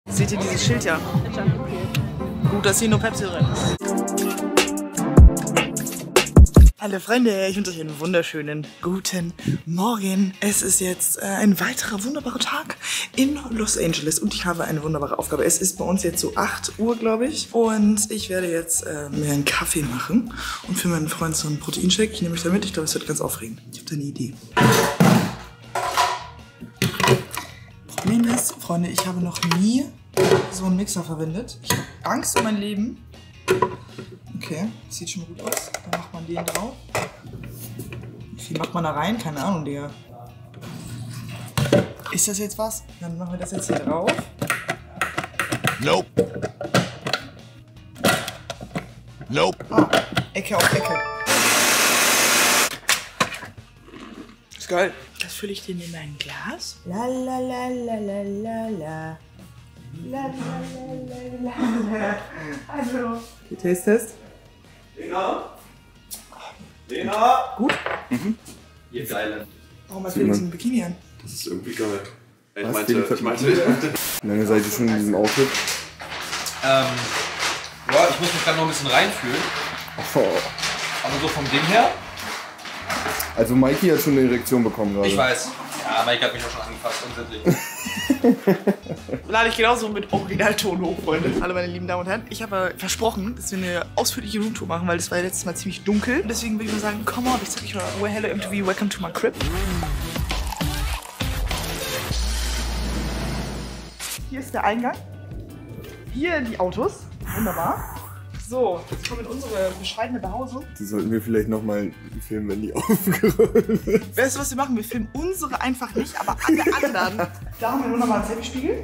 Seht ihr dieses Schild ja? Gut, dass hier nur Pepsi drin ist. Hallo Freunde, ich wünsche euch einen wunderschönen guten Morgen. Es ist jetzt ein weiterer wunderbarer Tag in Los Angeles und ich habe eine wunderbare Aufgabe. Es ist bei uns jetzt so 8 Uhr, glaube ich. Und ich werde jetzt mir einen Kaffee machen und für meinen Freund so einen Proteinshake. Ich nehme mich da mit, ich glaube, es wird ganz aufregend. Ich habe da eine Idee. Problem ist, Freunde, ich habe noch nie so einen Mixer verwendet. Ich habe Angst um mein Leben. Okay, sieht schon mal gut aus. Dann macht man den drauf. Wie viel macht man da rein? Keine Ahnung, Digga. Ist das jetzt was? Dann machen wir das jetzt hier drauf. Nope. Nope. Ah, Ecke auf Ecke. Ist geil. Das fülle ich den in mein Glas. La la la la la la la. La la la la la. Also. Okay, Taste-Test. Lena? Lena? Gut? Mhm. Ihr Geile. Warum hast du jetzt einen Bikini an? Das ist irgendwie geil. Ich Was? meinte. Wie lange seid ihr schon in diesem Outfit? Ja, ich muss mich gerade noch ein bisschen reinfühlen. Oh. Aber so vom Ding her. Also Mikey hat schon eine Erektion bekommen gerade. Ich weiß. Ja, Mike hat mich auch schon angefasst, unsittlich. Lade ich genauso mit Originalton hoch, Freunde. Hallo meine lieben Damen und Herren. Ich habe versprochen, dass wir eine ausführliche Roomtour machen, weil es war ja letztes Mal ziemlich dunkel. Und deswegen würde ich mal sagen, come on, ich sag euch mal, well, hello MTV, welcome to my crib. Hier ist der Eingang. Hier die Autos. Wunderbar. So, jetzt kommen wir in unsere bescheidene Behausung. Die sollten wir vielleicht nochmal filmen, wenn die aufgeräumt sind. Weißt du, was wir machen? Wir filmen unsere einfach nicht, aber alle anderen. Da haben wir nur noch mal einen Teppichspiegel.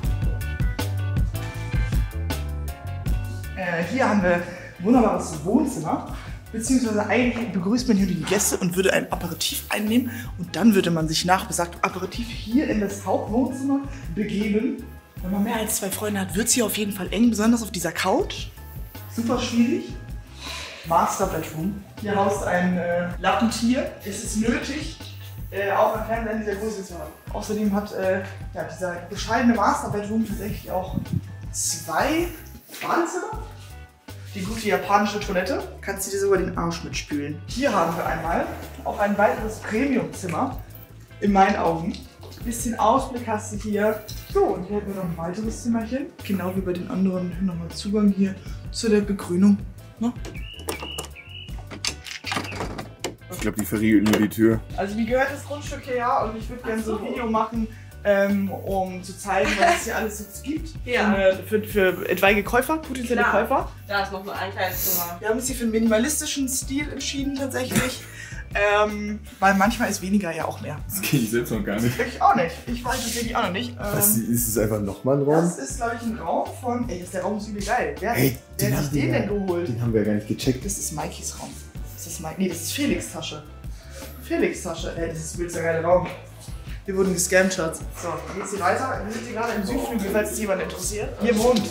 Hier haben wir ein wunderbares Wohnzimmer. Beziehungsweise eigentlich begrüßt man hier die Gäste und würde ein Aperitif einnehmen. Und dann würde man sich nach besagtem Aperitif hier in das Hauptwohnzimmer begeben. Wenn man mehr als 2 Freunde hat, wird es hier auf jeden Fall eng, besonders auf dieser Couch. Super schwierig. Master Bedroom. Hier haust ein Lappentier. Es ist nötig, auch ein Fernseher in dieser Größe zu haben. Außerdem hat ja, dieser bescheidene Master Bedroom tatsächlich auch 2 Badezimmer. Die gute japanische Toilette. Kannst du dir sogar den Arsch mitspülen. Hier haben wir einmal auch ein weiteres Premium-Zimmer. In meinen Augen. Bisschen Ausblick hast du hier. So, und hier hätten wir noch ein weiteres Zimmerchen. Genau wie bei den anderen nochmal Zugang hier zu der Begrünung. Ne? Ich glaube, die verriegeln nur die Tür. Also wie gehört das Grundstück hierher und ich würde gerne so ein Video machen, um zu zeigen, was es hier alles jetzt gibt. Ja. Für etwaige Käufer, potenzielle Klar. Käufer. Da ist noch nur ein kleines Zimmer. Wir haben uns hier für einen minimalistischen Stil entschieden tatsächlich. Weil manchmal ist weniger ja auch mehr. Das kenne ich selbst noch gar nicht. Ich auch nicht. Ich weiß es wirklich auch noch nicht. Ist es einfach nochmal ein Raum? Das ist, glaube ich, ein Raum von... Ey, ist der Raum so geil. Wer hat sich den denn geholt? Den haben wir ja gar nicht gecheckt. Das ist Mikeys Raum. Das ist Mike. Nee, das ist Felix' Tasche. Felix' Tasche. Ey, das ist wirklich ein geiler Raum. Wir wurden gescammt, Schatz. So, dann geht's hier weiter. Wir sind hier gerade im Südflügel, falls es jemand interessiert. Hier wohnt.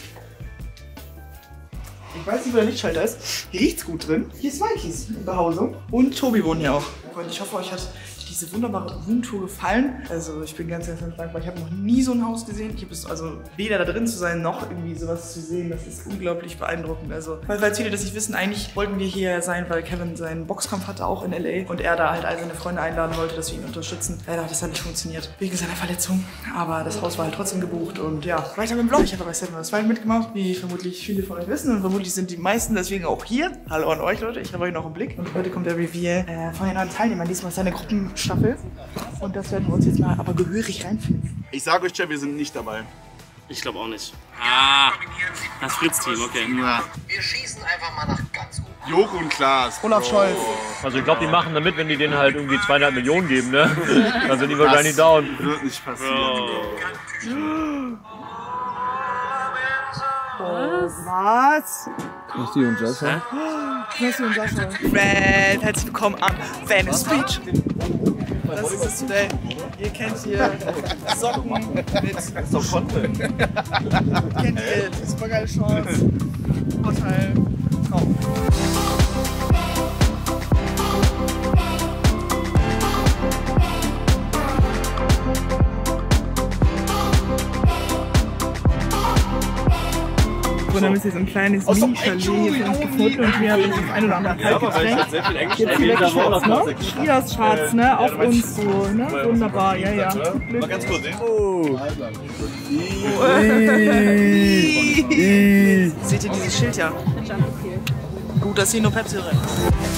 Ich weiß nicht, wo der Lichtschalter ist. Hier riecht's gut drin. Hier ist Mikeys Behausung. Und Tobi wohnt hier auch. Und ich hoffe, euch hat diese wunderbare Roomtour gefallen. Also ich bin ganz dankbar. Ich habe noch nie so ein Haus gesehen. Ich habe es also weder da drin zu sein, noch irgendwie sowas zu sehen. Das ist unglaublich beeindruckend. Also, falls viele das nicht wissen, eigentlich wollten wir hier sein, weil Kevin seinen Boxkampf hatte, auch in LA. Und er da halt all seine Freunde einladen wollte, dass wir ihn unterstützen. Leider hat das halt nicht funktioniert. Wegen seiner Verletzung. Aber das Haus war halt trotzdem gebucht. Und ja, weiter mit dem Vlog. Ich habe bei Seven vs. Wild mitgemacht, wie vermutlich viele von euch wissen. Und vermutlich sind die meisten deswegen auch hier. Hallo an euch, Leute. Ich habe euch noch im Blick. Und heute kommt der Reveal von den neuen Teilnehmern. Diesmal ist seine Gruppenstaffel. Und das werden wir uns jetzt mal aber gehörig reinfinden. Ich sag euch, wir sind nicht dabei. Ich glaube auch nicht. Ah, das Fritz-Team, okay. Ja. Wir schießen einfach mal nach ganz oben. Joko und Klaas. Olaf Scholz. Also ich glaube, die machen damit, wenn die denen halt irgendwie 2,5 Millionen geben, ne? Dann sind die wahrscheinlich down. Wird nicht passieren. Was? Christi und Joshua? Christi und Joshua. Red, herzlich willkommen am Venice Beach. Das ist es today. Ihr kennt hier Socken mit... Das ist doch Content. Kennt ihr die supergeile Shorts, Hotel, Traum. Und dann ist hier so ein kleines Mini-Chalet für uns gefunden und hier habe ich das ein oder andere Kaltgetränk. Jetzt hier weggeschwatzt, ne? Trias Schatz, ne? Auf uns so, ne? Wunderbar, ja, ja. Mal ganz kurz, Seht ihr dieses Schild ja? Gut, dass hier nur Pepsi drin ist.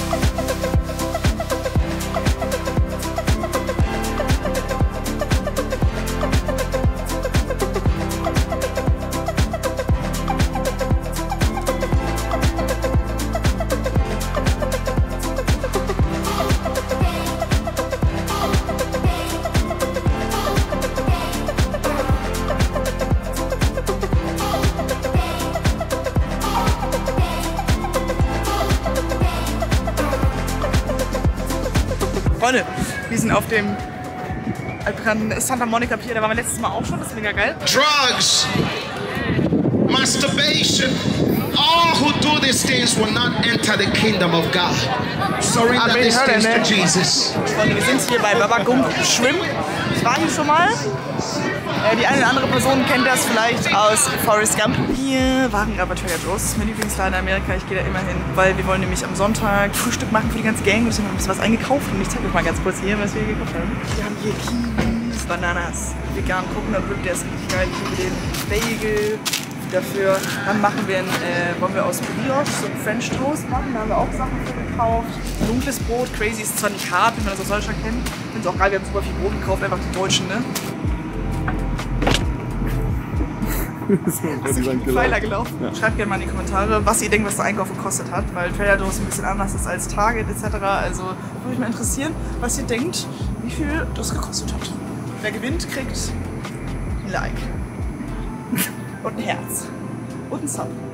Freunde, wir sind auf dem altbekannten Santa Monica Pier, da waren wir letztes Mal auch schon, das ist mega geil. Drugs, masturbation, all who do these things will not enter the kingdom of God. Surrender these things to Jesus. Freunde, wir sind hier bei Baba Gump Shrimp. Ich war hier schon mal. Die eine oder andere Person kennt das vielleicht aus Forrest Gump. Wir waren gerade bei Trader Joe's, das ist mein Lieblingsladen in Amerika. Ich gehe da immer hin, weil wir wollen nämlich am Sonntag Frühstück machen für die ganze Gang. Deswegen haben wir ein bisschen was eingekauft und ich zeige euch mal ganz kurz hier, was wir hier gekauft haben. Wir haben hier Kiwis, Bananas, vegan Coconut Whip, der ist richtig geil. Ich liebe den Bagel dafür. Dann machen wir wollen wir aus Brioche so einen French Toast machen. Da haben wir auch Sachen für gekauft. Dunkles Brot, Crazy ist zwar nicht hart, wie man das aus Deutschland kennt. Ich finde es auch geil, wir haben super viel Brot gekauft, einfach die Deutschen, ne? Ist ein Pfeiler gelaufen. Ja. Schreibt gerne mal in die Kommentare, was ihr denkt, was der Einkauf gekostet hat, weil Trader Joe's ein bisschen anders ist als Target etc. Also würde mich mal interessieren, was ihr denkt, wie viel das gekostet hat. Wer gewinnt, kriegt ein Like und ein Herz und ein Sub.